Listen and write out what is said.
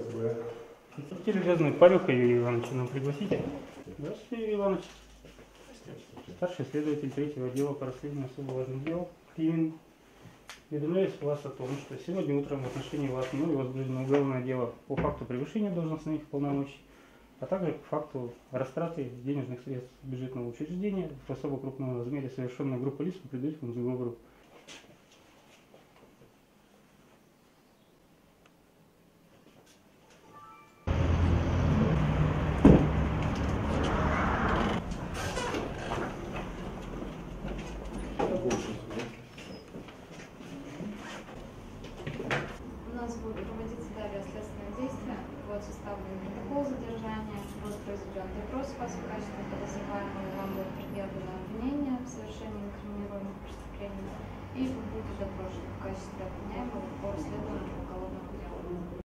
ФСБ. Представитель обязанный Павелка Юрий Иванович, нам пригласите. Здравствуйте, Юрий Иванович. Старший следователь третьего отдела по расследованию особо важных дел. Климин. Уведомляюсь вас о том, что сегодня утром в отношении вас мною возбуждено уголовное дело по факту превышения должностных полномочий, а также по факту растраты денежных средств бюджетного учреждения в особо крупном размере, совершенной группой лиц по предварительному договору. У нас будет проводиться далее следственное действие, будет составлен протокол задержания, будет произведен допрос вас в качестве подозреваемого, вам будет предъявлено обвинение в совершении инкриминируемых преступлений, и вы будете допрошены в качестве обвиняемого по